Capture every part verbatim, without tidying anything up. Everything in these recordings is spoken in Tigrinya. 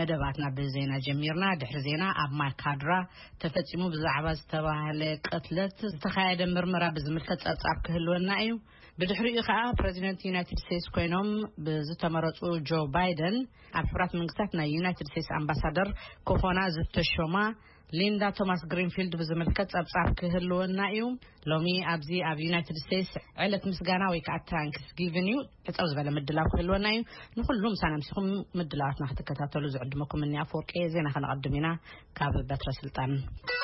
መደባትና በዜና ጀሚርና ድሕሪ ዜና ኣብ ማካድራ ተፈጺሙ ብዛዕባ ዝተባሃለ ቕትለት ዝተኻየደ ምርመራ ብዝምልከት ጸብጻብ ክህልወና እዩ بدحري إخاء بريزيدنت يونايتد ستيتس كوينوم بزتمرطو جو بايدن ኣብ ሕብራት መንግስታት ናይ ዩናይትድ ስቴትስ ኣምባሳደር ኮኾና ዝተሾማ ሊንዳ ቶማስ ግሪንፊልድ ብዝምልከት ጸብጻብ ክህልወና እዩ ሎሚ ኣብዚ ኣብ ዩናይትድ ስቴትስ ዕለት ምስጋና ወይ ከዓ ታንክስ ጊቪን እዩ ተጻው ዝበለ ምድላው ክህልወና እዩ ንኹሉም ሳናምሲኹም ምድላዋትና ክትከታተሉ ዝዕድመኩም እኒ ኣፈወርቂ ዜና ከነቀድም ኢና ካብ በትረ ስልጣን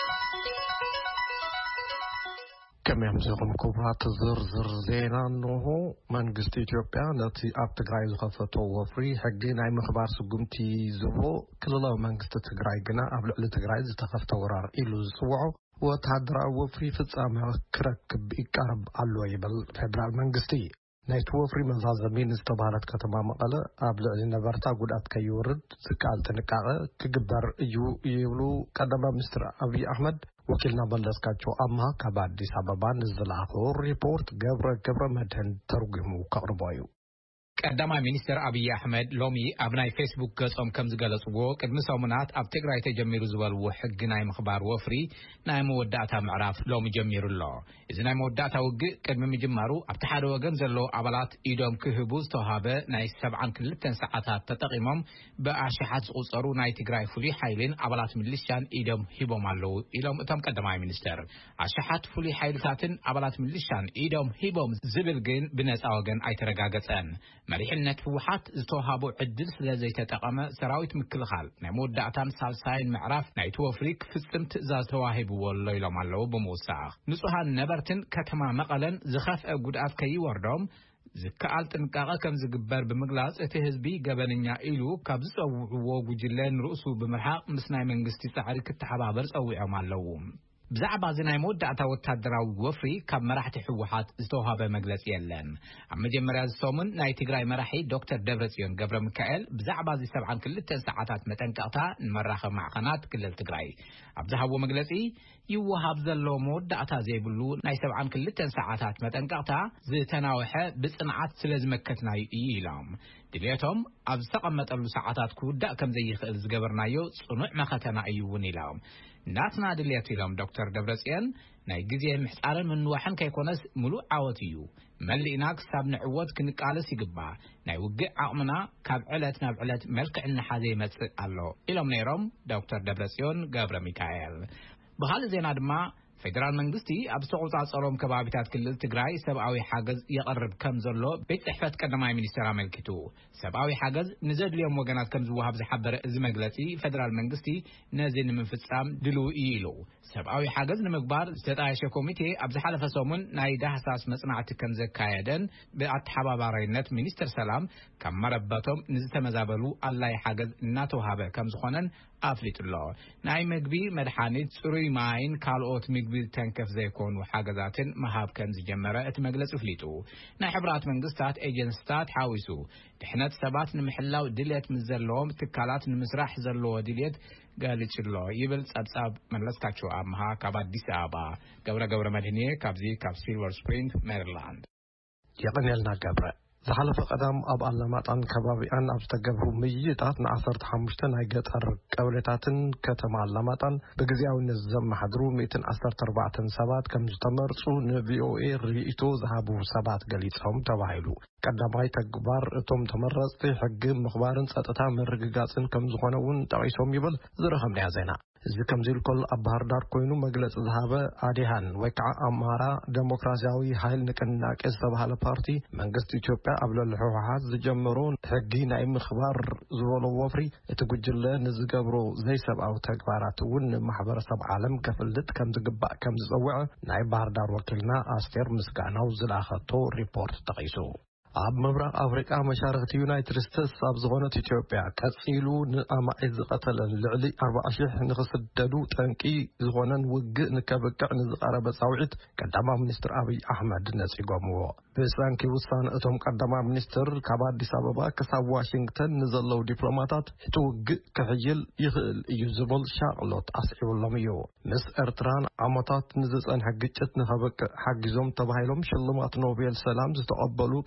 كم يمزقهم كبرات زر زر زينا أنه منجست إثيوبيا التي أبتغاي زخفتو وفري حقين أي مخبار سجمتي زبو كل الله منجست تغراي جنا قبل لتغراي زتخفت ورار إلو زوعو وتعدرا وفري في السامع كرك بإقارب علوي بالفدرال منجستي نايت وفري مزازمين استبارت كتما مقالة قبل لنبرتا قد أتكي يورد زكال تنقاقة كجبر يو يولو قدما مستر أبي أحمد وكلنا بلسكاتشو أمها كبادي سببا نزل آخر ريبورت قبر قبر مدهن ترجمو كأربايو قدما مينستر أبي أحمد لومي أبناي فيسبوك قصم كم زغلص وو قدم سومنات أب تقراي تجميرو زبالو حق ناي مخبار وفري ناي مودعتا معراف لومي جميرو الله إذا ناي مودعتا وق قدم مجمارو أب تحاد وقن زلو أبلات إيدوم كهبوز توهابة ناي سبعان كلتن ساعتات تتقيمهم بأشحات قصرو ناي تقراي فولي حايلين أبلات مليشان إيدوم هبو مالو إلوم اتم قدما مينستر أشحات فولي حايلتاتن أبلات مليشان إيدوم هبو زبلقين بناس أوغن أي ترقاقتان مريحنت فوحات زتوهابو عدل سلازي تتقام سراويت مكلخال نمود دعتان سالساين معراف نايتو فريك فستمت زاز تواهبو والله لو مالو بموساخ نصوها نبرتن كتما مقالن زخاف أقود أفكي وردوم زكال تنقاقا كم زقبار بمقلاس اتهزبي قبلنيا إلو كابز أو ووجلين رؤسو بمرحاق مسناي منقستي سعري كتحبابرز أو عمالوهم بزعبا زناي مودعتا وتادراو وفري كاب مراحتي حوحات زتوهابا مجلس يلن عم جمرا زتومن ناي تقراي مراحي دكتور دبرسيون قبر مكائل بزعبا زي سبعان كلتن ساعتات متنقاطا نمراخ مع قناة كل التقراي عبزهاو مجلسي يوهاب زلو مودعتا زي بلو ناي سبعان كلتن ساعتات متنقاطا زي تناوحة بصنعات سلز مكتنا ييلام دليتهم أب سقمت ألو ساعتات كودا كم زي خلز قبرنايو صنوع مختنا أيوون لهم ناتنا دليتي لهم دكتور دبرسيان ناي جزيه محسارن من وحن كيكونس ملو عواتيو ملئناك ساب نعوات كنقالس يقبع ناي وقع عقمنا كاب علت ناب علت ملكع النحازي مسئ الله إلهم نيرم دكتور دبرسيون قبر ميكائيل بحال زينا دما فدرال منجستي أبسطوط عصرهم كبابتات كل تجراي سبعوي حاجز يقرب كم زلوا بيت إحفاد كدماي منستر عملكتو سبعوي حاجز نزل اليوم وجنات كم زوها بزحبر زمجلتي فدرال منجستي نازل من فسام دلو إيلو سبعوي حاجز نمقبار استدعاء كوميتي أبزحالة فسومن نايده حساس مصنع تكنز كايدن بأت حبابارينت منستر سلام كم مربطهم نزت مزابلو الله حاجز ناتو هابه كم زخونن أفلت الله ناي مقبي مدحانيت سوري ماين كالوت مقبي تنكف زيكون وحاجزاتن مهاب كنز جمرة اتمجلس فليتو ناي حبرات منقستات ايجنستات حاويسو دحنات سبات نمحلاو دليت مزلوم تكالات نمسرح زلو دليت قالت الله يبل سبساب من لسكاتشو أمها كابات دي سابا قورا قورا مدينة كابزي كاب سيلور سبرينغ ميرلاند يقني لنا قبرة زحلف قدام أب علامات عن كبابي أن أبستجبروا ميتات نعصرت حمشتن هيجت قولتاتن كتم علامات عن بجزياو النظام محضرو ميتن عصرت أربعة سبات كم جتمرسو نبي أو إيه ريتو ذهبوا سبات قليتهم تباهلو قداماي تكبار توم تمرست حق مخبارن ساتتا من رجعاتن كم زخانون تعيسهم يبل زرهم لهذينا إذا كم زي الكل أبهر دار كوينو مجلس ذهبة عاديهان وقع أمارا ديمقراطياوي هايل نكناك استبها البارتي منجست إثيوبيا قبل الحوحات زجمرون حقين أي مخبار زولو وفري تقول نزقبرو زي سبع أو تكبارات ون محبر سبع عالم كفلت كم زقباء كم زوعة ناي بهر دار وكلنا أستير مسقانا وزلاخطو ريبورت تقيسو أب مبرق أفريقيا مشاركة يونايتد ستيتس أب زغونة إثيوبيا كتسيلو نأما إذ قتل اللعلي أربع أشيح نغسددو تنكي زغونا وق نكبكع نزقارب ساوعت قدما منستر أبي أحمد نسي قومو بسانكي وصان أتهم قدما منستر كاباد دي ساببا كساب واشنطن نزلو دبلوماتات توق كحيل يغل يزبل شاقلوت أسعيو اللميو مس إرتران عمطات نزز أن حقجت نخبك حق زوم تبهيلهم شلمات نوبيل سلام زتقبلو قدما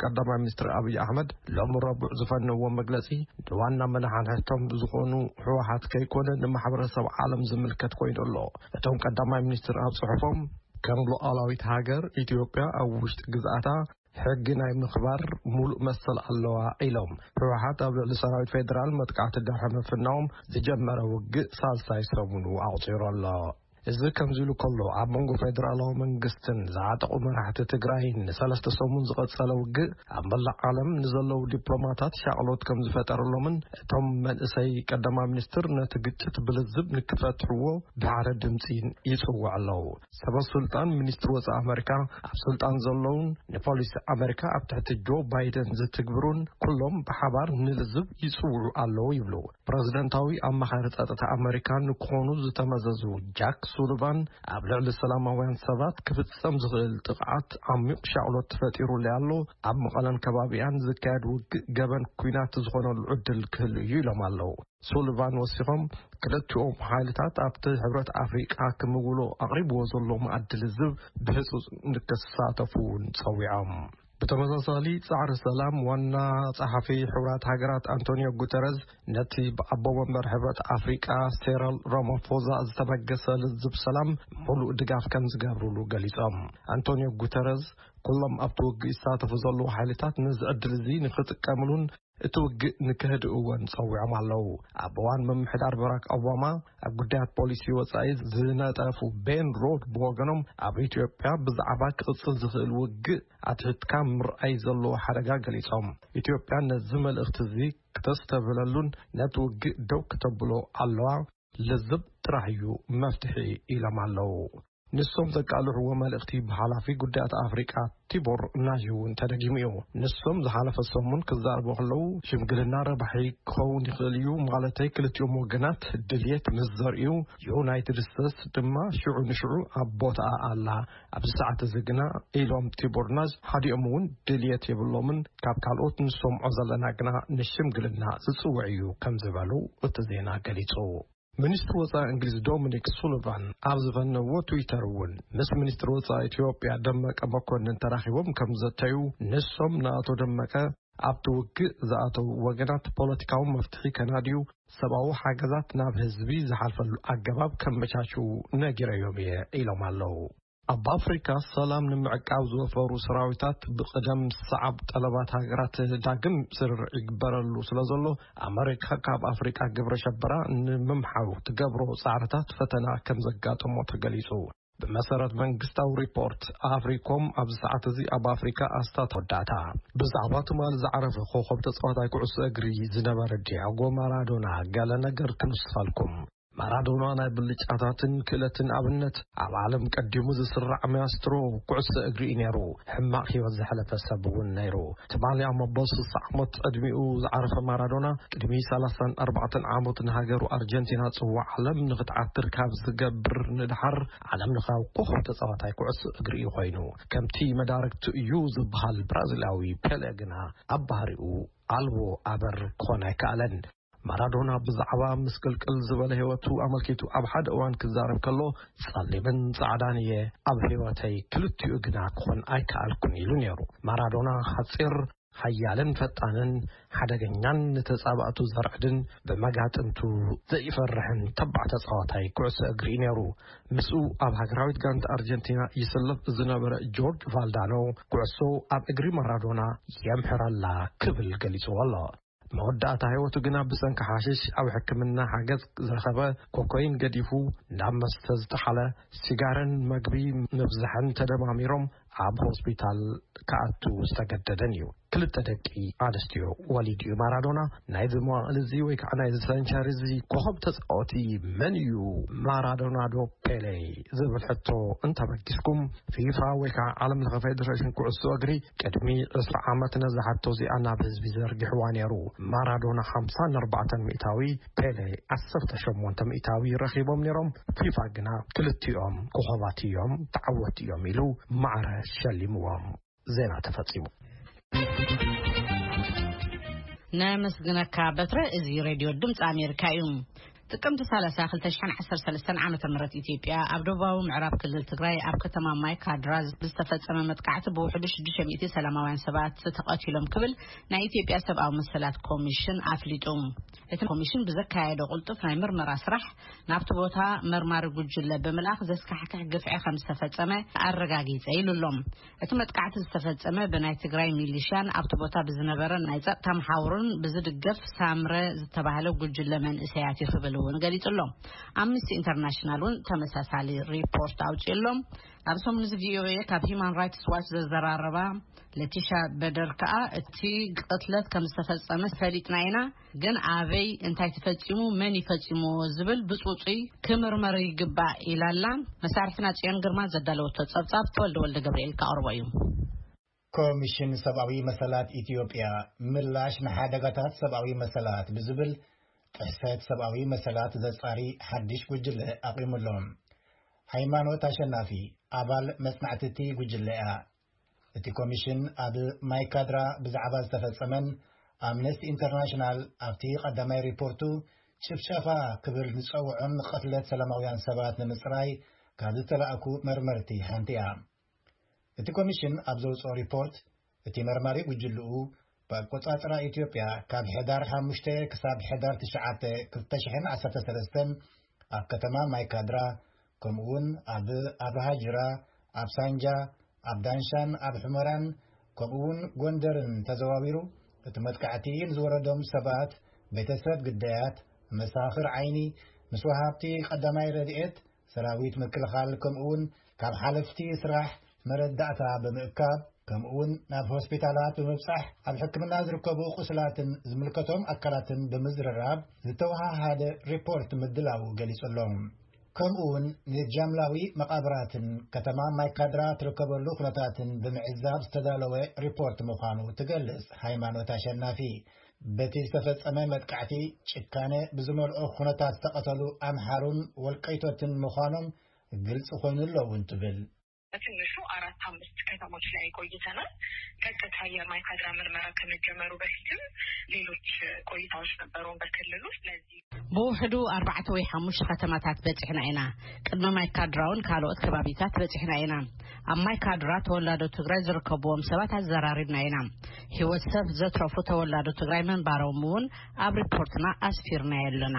ሚኒስትር አብይ አህመድ ሎም ረቡዕ ዝፈነው መግለጺ ዋና መናሓንሕቶም ዝኾኑ ሕወሓት ከይኮነ ንማሕበረሰብ ዓለም ዝምልከት ኮይኑሎ እቶም ቀዳማይ ሚኒስትር ኣብ ጽሑፎም ከም ሉዓላዊት ሃገር ኢትዮጵያ ኣብ ውሽጢ ግዛኣታ ሕጊ ናይ ምኽባር ሙሉእ መሰል ኣለዋ ኢሎም ሕወሓት ኣብ ልዕሊ ሰራዊት ፌደራል መጥቃዕቲ ድሕሪ ምፍናዎም ዝጀመረ ውግእ ሳልሳይ ሰሙኑ ኣቕፂሩ ኣሎ እዚ ከምዚሉ ከሎ ኣብ መንጎ ፌደራላዊ መንግስትን ዝዓጠቑ መራሕቲ ትግራይን ሰለስተ ሰሙን ዝቐጸለ ውግእ ኣብ መላእ ዓለም ንዘለዉ ዲፕሎማታት ሻቕሎት ከም ዝፈጠረሎምን እቶም መንእሰይ ቀዳማይ ሚኒስትር ነቲ ግጭት ብልዝብ ንክፈትሕዎ ብሓደ ድምፂ ይጽውዑ ኣለዉ ሰበ ስልጣን ሚኒስትር ወፃኢ ኣሜሪካ ኣብ ስልጣን ዘለውን ንፖሊሲ ኣሜሪካ ኣብ ትሕቲ ጆ ባይደን ዝትግብሩን ኩሎም ብሓባር ንልዝብ ይጽውዑ ኣለዉ ይብሉ ፕረዚደንታዊ ኣማኻሪ ጸጥታ ኣሜሪካ ንክኾኑ ዝተመዘዙ ጃክ ሱልቫን ኣብ ልዕሊ ሰላማውያን ሰባት ክፍጸም ዝኽእል ጥቕዓት ዓሚቕ ሻቕሎት ተፈጢሩሉ ኣሎ ኣብ መቐለን ከባቢያን ዝካየድ ውግእ ገበን ኩናት ዝኾነሉ ዕድል ክህሉ እዩ ኢሎም ኣለዉ ሱልቫን ወሲኾም ክልቲኦም ሓይልታት ኣብቲ ሕብረት ኣፍሪቃ ክምውሎ ኣቕሪብዎ ዘሎ መኣዲ ልዝብ ብህፁፅ ንክሳተፉ ፀዊዖም በተመሳሳሊ ጻዕር ሰላም ዋና ጸሐፊ ሕብራት ሃገራት አንቶኒዮ ጉተረዝ ነቲ በአቦ መንበር ሕብረት አፍሪቃ ሴራል ራማፎዛ ዝተመገሰ ልዝብ ሰላም ሙሉእ ድጋፍ ከም ዝገብሩሉ ገሊጾም አንቶኒዮ ጉተረዝ ኩሎም ኣብቲ ውግእ ይሳተፉ ዘለዉ ሓይልታት ነዚ ዕድል እዚ ንኽጥቀምሉን እቲ ውግእ ንክህድእዎን ፀዊዖም ኣለዉ ኣብ እዋን ምምሕዳር ባራክ ኦባማ ኣብ ጉዳያት ፖሊሲ ወጻኢ ዝነጠፉ ቤን ሮድ ብወገኖም ኣብ ኢትዮጵያ ብዛዕባ ክቕፅል ዝኽእል ውግእ ኣትሕትካ ምርኣይ ዘለዎ ሓደጋ ገሊጾም ኢትዮጵያ ነዚ መልእኽቲ እዚ ክተስተብለሉን ነቲ ውግእ ደው ክተብሎ ኣለዋ ልዝብ ጥራሕ እዩ መፍትሒ ኢሎም ኣለዉ ንሶም ዘቃልሕዎ መልእኽቲ ብሓላፊ ጉዳያት ኣፍሪቃ ቲቦር ናዥውን ተደጊሙ እዩ ንሶም ዝሓለፈ ሰሙን ክዛረቡ ከለዉ ሽምግልና ረባሒ ክኸውን ይኽእል እዩ ማለተይ ክልቲኦም ወገናት ድልየት ምስ ዘርእዩ ዩናይትድ ስቴትስ ድማ ሽዑ ንሽዑ ኣብ ቦታኣ ኣላ ኣብዚ ሰዓት እዚ ግና ኢሎም ቲቦር ናዥ ሓዲኦም እውን ድልየት የብሎምን ካብ ካልኦት ንሶምዖ ዘለና ግና ንሽምግልና ዝፅውዕ እዩ ከም ዝበሉ እቲ ዜና ገሊጹ ሚኒስትር ወፃኢ እንግሊዝ ዶሚኒክ ሱሊቫን ኣብ ዝፈነዎ ትዊተር እውን ምስ ሚኒስትር ወፃኢ ኢትዮጵያ ደመቀ መኮንን ተራኺቦም ከም ዘተዩ ንሶም ንኣቶ ደመቀ ኣብቲ ውግእ ዝኣተው ወገናት ፖለቲካዊ መፍትሒ ከናድዩ ሰብኣዊ ሓገዛት ናብ ህዝቢ ዝሓልፈሉ ኣገባብ ከመቻችው ነጊረዮም እየ ኢሎም ኣለዉ ኣብ ኣፍሪካ ሰላም ንምዕቃብ ዝወፈሩ ሰራዊታት ብቅደም ሰዓብ ጠለባት ሃገራት ዳግም ስርርዕ ይግበረሉ ስለዘሎ ኣሜሪካ ካብ ኣፍሪካ ግብረ ሸበራ ንምምሓው ትገብሮ ጻዕርታት ፈተና ከም ዘጋጥሞ ተገሊጹ በመሰረት መንግስታዊ ሪፖርት ኣፍሪኮም ኣብ ሰዓት እዚ ኣብ ኣፍሪካ ኣስታት ወዳታ ብዛዕባ ትማል ዝዓረፈ ኮኸብ ተጻዋታይ ኩዕሶ እግሪ ዝነበረ ዲያጎ ማራዶና ገለ ነገር ክንስፋልኩም ማራዶና ናይ ብልጫታትን ክእለትን ኣብነት ኣብ ዓለም ቀዲሙ ዝስራዕ ማስትሮ ኩዕሶ እግሪ ነይሩ ሕማቕ ህይወት ዘሕለፈ ሰብ እውን ነይሩ ትማልያ መበስ ዓመት ዕድሚኡ ዝዓረፈ ማራዶና ቅድሚ ሰላሳን ኣርባዕተን ዓመት ንሃገሩ ኣርጀንቲና ጽዋዕ ዓለም ንኽትዓትር ካብ ዝገብር ንድሓር ዓለም ንኻብ ኮኸብ ተጻዋታይ ኩዕሶ እግሪ ኮይኑ ከምቲ መዳርክቲ እዩ ዝበሃል ብራዚላዊ ፔሌ ግና ኣብ ባህሪኡ ኣልቦ ኣበር ኮነ ኣይከኣለን ማራዶና ብዛዕባ ምስቅልቅል ዝበለ ህይወቱ ኣመልኪቱ ኣብ ሓደ እዋን ክዛረብ ከሎ ጸሊምን ጻዕዳን እየ ኣብ ህይወተይ ክልቲኡ ግና ክኾን ኣይከኣልኩን ኢሉ ነይሩ ማራዶና ሓፂር ሓያልን ፈጣንን ሓደገኛን ንተጻባእቱ ዘርዕድን ብመጋጥንቱ ዘይፈርሕን ተባዕ ተጻዋታይ ኩዕሶ እግሪ ነይሩ ምስኡ ኣብ ሃገራዊት ጋንታ ኣርጀንቲና ይስለፍ ዝነበረ ጆርጅ ቫልዳኖ ኩዕሶ ኣብ እግሪ ማራዶና የምሕረላ ክብል ገሊጹ ኣሎ መወዳእታ ህይወቱ ግና ብሰንኪ ሓሽሽ ኣብ ሕክምና ሓገዝ ዝረኸበ ኮኮይን ገዲፉ ናብ መስተ ዝተሓለ ሲጋረን መግቢ ምብዛሕን ተደማሚሮም ኣብ ሆስፒታል ከኣቱ ዝተገደደን እዩ ክልተ ደቂ ኣንስትዮ ወሊድዩ ማራዶና ናይ ዝመዋቕል እዚ ወይ ከዓ ናይ ሰንቸሪ እዚ ኮኸብ ተጻዋቲ መን'ዩ ማራዶና ዶ ፔሌ ዝብል ሕቶ እንተመጊስኩም ፊፋ ወይ ከዓ ዓለም ለኸ ፌደሬሽን ኩዕሶ እግሪ ቅድሚ ዕስራ ዓመት ነዚ ሕቶ እዚኣ ናብ ህዝቢ ዘርጊሕዋ ነይሩ ማራዶና ሓምሳን ኣርባዕተን ሚእታዊ ፔሌ ዓሰርተ ሸሞንተ ሚእታዊ ረኺቦም ነይሮም ፊፋ ግና ክልቲኦም ኮኸባት እዮም ተዓወት እዮም ኢሉ ማዕረ ሸሊምዎም ዜና ተፈጺሙ نامسجنك بتر إزي راديو دمت أمريكا يوم ጥቅምት ሰላሳ ክልተ ሺሕ ዓሰርተ ሰለስተ ዓመተ ምህረት ኢትዮጵያ ኣብ ደቡባዊ ምዕራብ ክልል ትግራይ ኣብ ከተማ ማይካድራ ዝተፈጸመ መጥቃዕቲ ብውሕዱ ሽዱሽተ ሚእቲ ሰላማውያን ሰባት ተቐቲሎም ክብል ናይ ኢትዮጵያ ሰብኣዊ መሰላት ኮሚሽን ኣፍሊጡ እቲ ኮሚሽን ብዘካየደ ቁልጡፍ ናይ ምርመራ ስራሕ ናብቲ ቦታ መርማሪ ጉጅለ ብምልኣኽ ዘስካሕክሕ ግፍዒ ከም ዝተፈጸመ ኣረጋጊጸ ኢሉሎም እቲ መጥቃዕቲ ዝተፈጸመ ብናይ ትግራይ ሚሊሻን ኣብቲ ቦታ ብዝነበረ ናይ ጸጥታ መሓውሩን ብዝድገፍ ሳምረ ዝተባሃለ ጉጅለ መንእሰያት ይኽብል እውን ገሊጹሎም ኣምነስቲ ኢንተርናሽናል እውን ተመሳሳሊ ሪፖርት ኣውጪሎም ኣብ ሰሙን ቪኦኤ ካብ ሂማን ራይትስ ዋች ዘዘራረባ ለቲሻ በደርካ እቲ ቕትለት ከም ዝተፈጸመ ፈሊጥና ኢና ግን ኣበይ እንታይ ተፈጺሙ መን ይፈጺሙ ዝብል ብጹጽይ ክምርመር ይግባእ ኢላላ መሳርሕና ጽዮን ግርማ ዘዳለወቶ ጸብጻብ ተወልደ ወልደ ገብርኤል ካቀርቦ እዩ ኮሚሽን ሰብአዊ መሰላት ኢትዮጵያ ምላሽ ንሓደጋታት ሰብአዊ መሰላት ብዝብል ጥሕሰት ሰብአዊ መሰላት ዘጻሪ ሓድሽ ጉጅለ ኣቂሙሎም ሃይማኖት አሸናፊ አባል መጽናዕትቲ ጉጅለያ እቲ ኮሚሽን ኣብ ማይካድራ ብዛዕባ ዝተፈጸመን ኣምነስቲ ኢንተርናሽናል ኣብቲ ቀዳማይ ሪፖርቱ ጭፍጨፋ ክብል ዝጸውዖን ቐትለት ሰላማውያን ሰባት ንምጽራይ ካብ ዝተላእኩ መርመርቲ ሓንቲ እያ እቲ ኮሚሽን ኣብ ዘውፅኦ ሪፖርት እቲ መርማሪ ጉጅልኡ በቆጻጽራ ኢትዮጵያ ካብ ሕዳር ሓሙሽተ ክሳብ ሕዳር ትሽዓተ ክልተ ሺሕ ዓሰርተ ሰለስተ ኣብ ከተማ ማይካድራ ከምኡውን ኣብ ኣብሃጅራ ኣብ ሳንጃ ኣብ ዳንሻን ኣብ ሕመራን ከምኡውን ጎንደርን ተዘዋዊሩ እቲ መጥቃዕቲ ዝወረዶም ሰባት ቤተሰብ ግዳያት መሳኽር ዓይኒ ምስ ወሃብቲ ቀዳማይ ረድኤት ሰራዊት ምክልኻል ከምኡውን ካብ ሓለፍቲ ስራሕ መረዳእታ ብምእካብ ከምኡውን ናብ ሆስፒታላት ብምብጻሕ ኣብ ሕክምና ዝርከቡ ቁስላትን ዝምልከቶም ኣካላትን ብምዝርራብ ዝተወሃሃደ ሪፖርት ምድላው ገሊጹሎም ከምኡውን ንጃምላዊ መቃብራትን ከተማ ማይካድራ ትርከበሉ ኩነታትን ብምዕዛብ ዝተዳለወ ሪፖርት ምዃኑ ትገልጽ ሃይማኖት አሸናፊ በቲ ዝተፈጸመ መጥቃዕቲ ጭካነ ብዝመልኦ ኩነታት ዝተቐተሉ ኣምሓሩን ወልቀይቶትን ምዃኖም ግልጽ ኮይኑለውን ትብል በትንሹ አራት አምስት ከተሞች ላይ ቆይተናል ቀጥታ የማይካድራ ምርመራ ከመጀመሩ በፊትም ሌሎች ቆይታዎች ነበሩ በክልሉ ስለዚህ በውሕዱ አርባዕተ ወይ ሓሙሽተ ከተማታት በጽሕና ኢና ቅድመ ማይካድራውን ካልኦት ከባቢታት በጽሕና ኢና ኣብ ማይካድራ ተወላዶ ትግራይ ዝርከብዎም ሰባት ኣዘራሪብና ኢና ህይወት ሰብ ዘትረፉ ተወላዶ ትግራይ መንባሮም እውን ኣብ ሪፖርትና ኣስፊርና የለና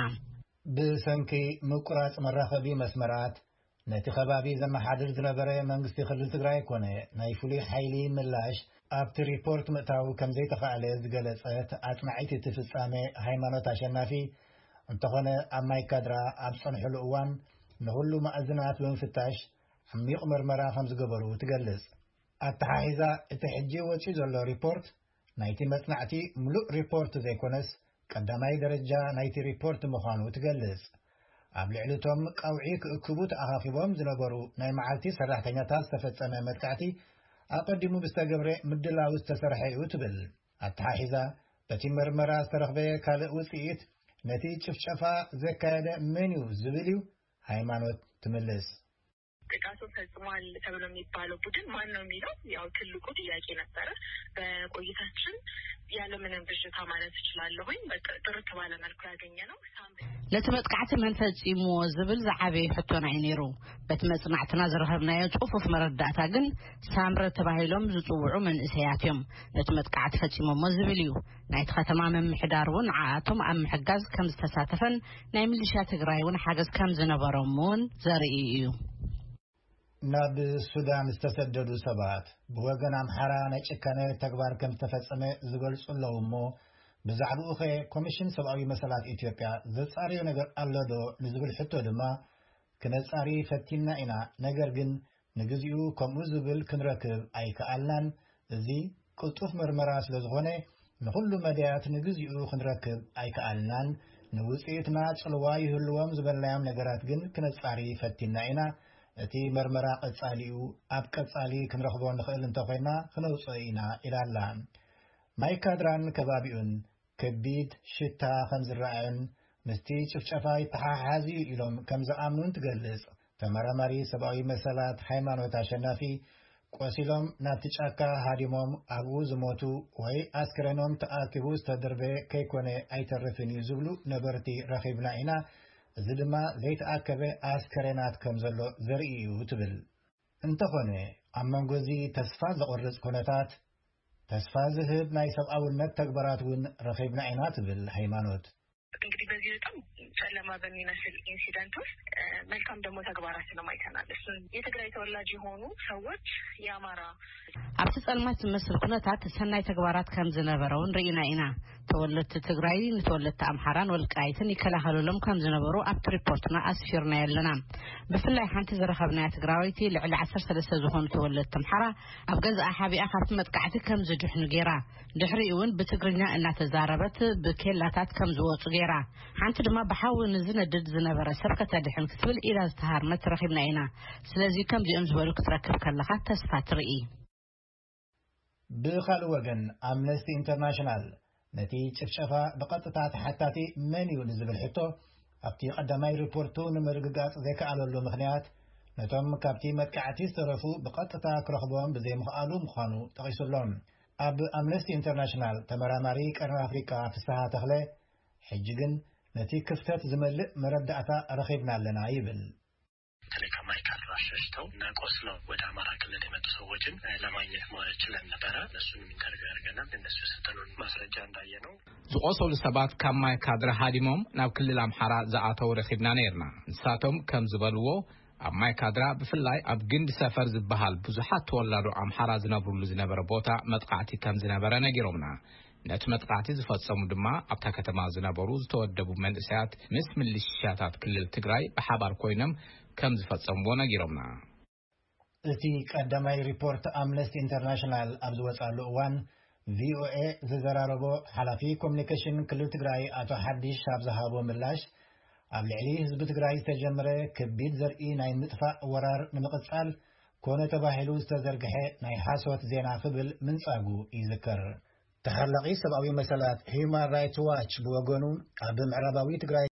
ብሰንኪ ምቁራጽ መራኸቢ መስመራት ነቲ ከባቢ ዘመሓድር ዝነበረ መንግስቲ ክልል ትግራይ ኮነ ናይ ፍሉይ ሓይሊ ምላሽ ኣብቲ ሪፖርት ምእታው ከም ዘይተኻእለ ዝገለጸት ኣጽናዒት እቲ ፍጻሜ ሃይማኖት አሸናፊ እንተኾነ ኣብ ማይካድራ ኣብ ጸንሕሉ እዋን ንኹሉ ማእዝናት ብምፍታሽ ዓሚቕ ምርመራ ከም ዝገበሩ ትገልጽ ኣተሓሒዛ እቲ ሕጂ ወፂኡ ዘሎ ሪፖርት ናይቲ መጽናዕቲ ምሉእ ሪፖርት ዘይኮነስ ቀዳማይ ደረጃ ናይቲ ሪፖርት ምዃኑ ትገልጽ ኣብ ልዕልቶም ቀውዒ ክእክቡ ተኣኻኺቦም ዝነበሩ ናይ መዓልቲ ሰራሕተኛታት ዝተፈጸመ መጥቃዕቲ ኣቀዲሙ ብዝተገብረ ምድላው ዝተሰርሐ እዩ ትብል ኣተሓሒዛ በቲ ምርመራ ዝተረኽበ ካልእ ውፅኢት ነቲ ጭፍጨፋ ዘካየደ መን'ዩ ዝብል እዩ ሃይማኖት ትምልስ ጥቃቱ ፈጽሟል ተብሎ የሚባለው ቡድን ማን ነው የሚለው ያው ትልቁ ጥያቄ ነበረ በቆይታችን ያለምንም ብዥታ ማለት እችላለሁኝ በጥርት ባለ መልኩ ያገኘነው ለተመጥቃዕቲ መን ፈጺሙ ዝብል ዝዓበየ ሕቶና ይነሩ በትመጽናዕትና ዝረኸብናዮ ጽፉፍ መረዳእታ ግን ሳምረ ተባሂሎም ዝጽውዑ መንእሰያት እዮም ለተመጥቃዕቲ ፈጺሞሞ ዝብል እዩ ናይቲ ከተማ መምሕዳር እውን ዓኣቶም ኣብ ምሕጋዝ ከም ዝተሳተፈን ናይ ሚሊሻ ትግራይ እውን ሓገዝ ከም ዝነበሮም እውን ዘርኢ እዩ ናብ ሱዳን ዝተሰደዱ ሰባት ብወገን ኣምሓራ ናይ ጭካነ ተግባር ከም ዝተፈጸመ ዝገልጹለው እሞ ብዛዕባኡ ኸ ኮሚሽን ሰብአዊ መሰላት ኢትዮጵያ ዘጻርዮ ነገር ኣሎዶ ንዝብል ሕቶ ድማ ክነጻሪ ፈቲና ኢና ነገር ግን ንግዚኡ ከምኡ ዝብል ክንረክብ ኣይከኣልናን እዚ ቅልጡፍ ምርመራ ስለ ዝኾነ ንኹሉ መድያት ንግዚኡ ክንረክብ ኣይከኣልናን ንውፅኢትና ጽልዋ ይህልዎም ዝበልናዮም ነገራት ግን ክነጻሪ ፈቲና ኢና እቲ መርመራ ቀጻሊኡ ኣብ ቀጻሊ ክንረኽቦ ንኽእል እንተኾይና ክነውፅኦ ኢና ኢላላ ማይካድራን ከባቢኡን ከቢድ ሽታ ከም ዝረአን ምስቲ ጭፍጨፋ ይተሓሓዝ ኢሎም ከም ዝኣምኑን ትገልጽ ተመራማሪ ሰብአዊ መሰላት ሃይማኖት አሸናፊ ቆሲሎም ናብቲ ጫካ ሃዲሞም ኣብኡ ዝሞቱ ወይ ኣስክሬኖም ተኣኪቡ ዝተደርበ ከይኮነ ኣይተርፍን እዩ ዝብሉ ነበርቲ ረኺብና ኢና እዚ ድማ ዘይተኣከበ ኣስከሬናት ከም ዘሎ ዘርኢ እዩ ትብል እንተኾነ ኣብ መንጎዚ ተስፋ ዘቆርጽ ኩነታት ተስፋ ዝህብ ናይ ሰብኣውነት ተግባራት እውን ረኺብና ኢና ትብል ሃይማኖት እንግዲህ በዚህ በጣም ጨለማ በሚመስል ኢንሲደንት ውስጥ መልካም ደግሞ ተግባራትን አይተናል። እሱን የትግራይ ተወላጅ የሆኑ ሰዎች የአማራ ኣብቲ ጸልማት ዝመስል ኩነታት ሰናይ ተግባራት ከም ዝነበረውን ርኢና ኢና ተወለድቲ ትግራይ ንተወለድቲ ኣምሓራን ወልቃይትን ይከላኸሉሎም ከም ዝነበሩ ኣብቲ ሪፖርትና ኣስፊርና የለና ብፍላይ ሓንቲ ዝረኸብናያ ትግራዊቲ ልዕሊ ዓሰርተ ሰለስተ ዝኾኑ ተወለድቲ ኣምሓራ ኣብ ገዝኣ ሓቢኣ ካብቲ መጥቃዕቲ ከም ዝድሕኑ ጌራ ድሕሪኡ እውን ብትግርኛ እናተዛረበት ብኬላታት ከም ዝወፁ ጌራ ሓንቲ ድማ ብሓዊ ንዝነድድ ዝነበረ ሰብ ከተድሕን ክትብል ኢላ ዝተሃርመት ረኺብና ኢና ስለዚ ከምዚኦም ዝበሉ ክትረክብ ከለኻ ተስፋ ትርኢ ብኻልእ ወገን ኣምነስቲ ኢንተርናሽናል ነቲ ጭፍጨፋ ብቐጥታ ተሓታቲ መን'ዩ ንዝብል ሕቶ ኣብቲ ቀዳማይ ሪፖርቱ ንምርግጋጽ ዘይከኣለሉ ምኽንያት ነቶም ካብቲ መጥቃዕቲ ዝተረፉ ብቐጥታ ክረኽቦም ብዘይምኽኣሉ ምዃኑ ጠቒሱሎም ኣብ ኣምነስቲ ኢንተርናሽናል ተመራማሪ ቀረብ ኣፍሪካ ፍስሓ ተኽለ ሕጂ ግን ነቲ ክፍተት ዝመልእ መረዳእታ ረኺብና ኣለና ይብል ተለካ ማይካል ራሽሽተው ናቆስለው ወደ አማራ ክልል የመጡ ሰዎችን ለማግኘት ችለን ነበረ እነሱንም ኢንተርቪው አድርገናል እነሱ የሰጠኑን ማስረጃ እንዳየነው ዝቆሰሉ ሰባት ካብ ማይካድራ ሃዲሞም ናብ ክልል አምሓራ ዝኣተው ረኺብና ነርና ንሳቶም ከም ዝበልዎ ኣብ ማይካድራ ብፍላይ ኣብ ግንዲ ሰፈር ዝበሃል ብዙሓት ተወላዱ አምሓራ ዝነብሩሉ ዝነበረ ቦታ መጥቃዕቲ ከም ዝነበረ ነጊሮምና ነቲ መጥቃዕቲ ዝፈጸሙ ድማ ኣብታ ከተማ ዝነበሩ ዝተወደቡ መንእሰያት ምስ ሚሊሻታት ክልል ትግራይ ብሓባር ኮይኖም ከም ዝፈጸምዎ ነጊሮምና እቲ ቀዳማይ ሪፖርት ኣምነስቲ ኢንተርናሽናል ኣብ ዝወጻሉ እዋን ቪኦኤ ዝዘራረቦ ሓላፊ ኮሙኒኬሽን ክልል ትግራይ ኣቶ ሓዲሽ ኣብ ዝሃቦ ምላሽ ኣብ ልዕሊ ህዝቢ ትግራይ ዝተጀመረ ከቢድ ዘርኢ ናይ ምጥፋእ ወራር ንምቕጻል ኮነ ተባሂሉ ዝተዘርግሐ ናይ ሓሶት ዜና ክብል ምንጻጉ ይዝከር ተሓላቂ ሰብኣዊ መሰላት ሂውማን ራይትስ ዋች ብወገኑ ኣብ ምዕራባዊ ትግራይ